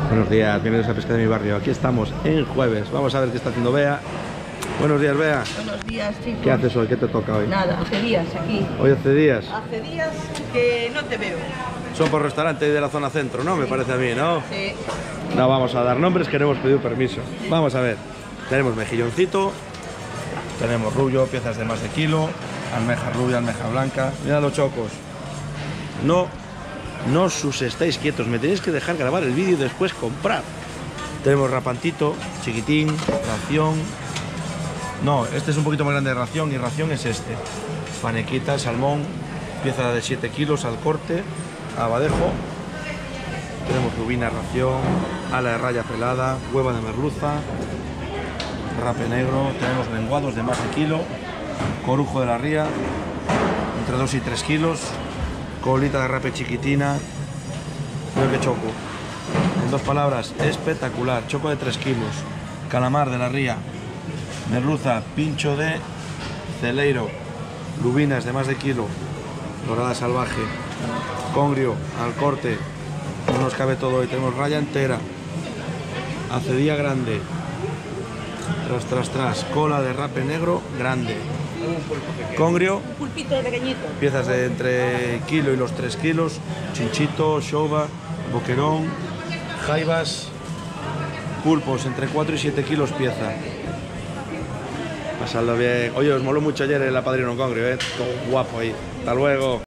Buenos días, bienvenidos a Pesca de mi Barrio. Aquí estamos en jueves. Vamos a ver qué está haciendo Bea. Buenos días, Bea. Buenos días, chicos. ¿Qué haces hoy? ¿Qué te toca hoy? Nada, hace días aquí. ¿Hoy hace días? Hace días que no te veo. Son por restaurantes de la zona centro, ¿no? Sí. Me parece a mí, ¿no? Sí. No vamos a dar nombres, que no hemos pedido permiso. Vamos a ver. Tenemos mejilloncito, tenemos rubio, piezas de más de kilo, almeja rubia, almeja blanca. Mirad los chocos. No os estáis quietos, me tenéis que dejar grabar el vídeo y después comprar. Tenemos rapantito, chiquitín, ración. No, este es un poquito más grande de ración y ración es este. Panequita, salmón, pieza de 7 kilos al corte, abadejo. Tenemos lubina, ración, ala de raya pelada, hueva de merluza, rape negro. Tenemos lenguados de más de kilo, corujo de la ría, entre 2 y 3 kilos, colita de rape chiquitina. Mira qué choco. En dos palabras, espectacular. Choco de 3 kilos, calamar de la ría, merluza, pincho de celeiro, lubinas de más de kilo, dorada salvaje, congrio al corte. No nos cabe todo hoy. Tenemos raya entera, acedía grande, tras, cola de rape negro grande, congrio, Un pulpito pequeñito. piezas de entre kilo y los 3 kilos, chinchito, shova, boquerón, jaivas, pulpos entre 4 y 7 kilos pieza. Pasadlo bien. Oye, os moló mucho ayer el apadrino congrio, todo guapo ahí. Hasta luego.